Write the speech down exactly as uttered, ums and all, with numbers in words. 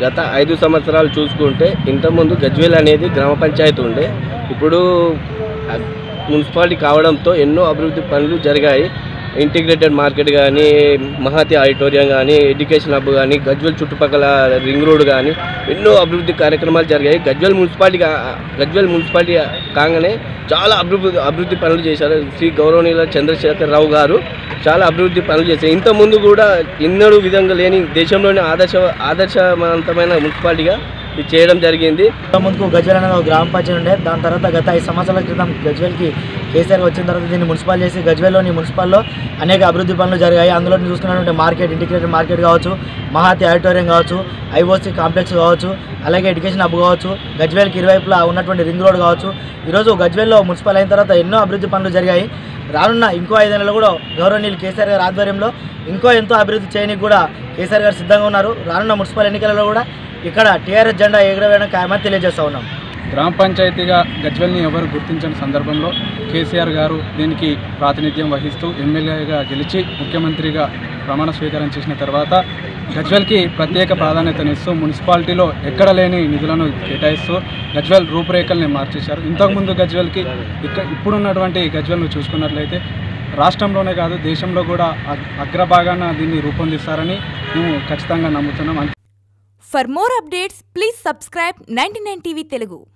గత ఐదు సంవత్సరాలు చూసుకుంటే ఇంతకుముందు గజ్వేల్ అనేది గ్రామ పంచాయతీ ఉండే, ఇప్పుడు మున్సిపాలిటీ కావడంతో ఎన్నో అభివృద్ధి పనులు జరిగాయి. ఇంటిగ్రేటెడ్ మార్కెట్ కానీ, మహాతి ఆడిటోరియం కానీ, ఎడ్యుకేషన్ హబ్ కానీ, గజ్వేల్ చుట్టుపక్కల రింగ్ రోడ్ కానీ ఎన్నో అభివృద్ధి కార్యక్రమాలు జరిగాయి. గజ్వేల్ మున్సిపాలిటీ గజ్వేల్ మున్సిపాలిటీ కాగానే చాలా అభివృద్ధి అభివృద్ధి పనులు చేశారు. శ్రీ గౌరవనీయుల చంద్రశేఖర్ రావు గారు చాలా అభివృద్ధి పనులు చేశారు. ఇంతకుముందు కూడా ఎన్నడూ విధంగా లేని దేశంలోని ఆదర్శ ఆదర్శవంతమైన మున్సిపాలిటీగా ఇది చేయడం జరిగింది. ముందుకు గజ్వేల్ అనేది ఒక గ్రామ పంచాయతీ ఉండే, దాని తర్వాత గత ఐదు సంవత్సరాల క్రితం గజ్వేల్కి కేసీఆర్ వచ్చిన తర్వాత దీన్ని మున్సిపల్ చేసి గజ్వేల్లోని మున్సిపల్లో అనేక అభివృద్ధి పనులు జరిగాయి. అందులో చూసుకున్నటువంటి మార్కెట్, ఇంటిగ్రేటెడ్ మార్కెట్ కావచ్చు, మహాతి ఆడిటోరియం కావచ్చు, ఐఓసీ కాంప్లెక్స్ కావచ్చు, అలాగే ఎడ్యుకేషన్ హబ్ కావచ్చు, గజ్వేల్కి ఇరువైపులా ఉన్నటువంటి రింగ్ రోడ్ కావచ్చు. ఈరోజు గజ్వేల్లో మున్సిపల్ అయిన తర్వాత ఎన్నో అభివృద్ధి పనులు జరిగాయి. రానున్న ఇంకో ఐదేళ్లలో కూడా గౌరవనీయులు కేసీఆర్ గారి ఆధ్వర్యంలో ఇంకో ఎంతో అభివృద్ధి చేయడానికి కూడా కేసీఆర్ గారు సిద్ధంగా ఉన్నారు. రానున్న మున్సిపల్ ఎన్నికలలో కూడా ఇక్కడ టీఆర్ఎస్ జెండా ఎగరవేయడం ఖాయమని తెలియజేస్తూ ఉన్నాం. గ్రామ పంచాయతీగా గజ్వేల్ని ఎవరు గుర్తించని సందర్భంలో కేసీఆర్ గారు దీనికి ప్రాతినిధ్యం వహిస్తూ ఎమ్మెల్యేగా గెలిచి ముఖ్యమంత్రిగా ప్రమాణ స్వీకారం చేసిన తర్వాత గజ్వేల్కి ప్రత్యేక ప్రాధాన్యతనిస్తూ మున్సిపాలిటీలో ఎక్కడ లేని నిధులను కేటాయిస్తూ గజ్వేల్ రూపురేఖల్ని మార్చేశారు. ఇంతకుముందు గజ్వేల్కి ఇక్కడ ఇప్పుడున్నటువంటి గజ్వేల్ను చూసుకున్నట్లయితే రాష్ట్రంలోనే కాదు దేశంలో కూడా అగ్రభాగాన దీన్ని రూపొందిస్తారని మేము ఖచ్చితంగా నమ్ముతున్నాం. For more updates, please subscribe ninety-nine T V Telugu.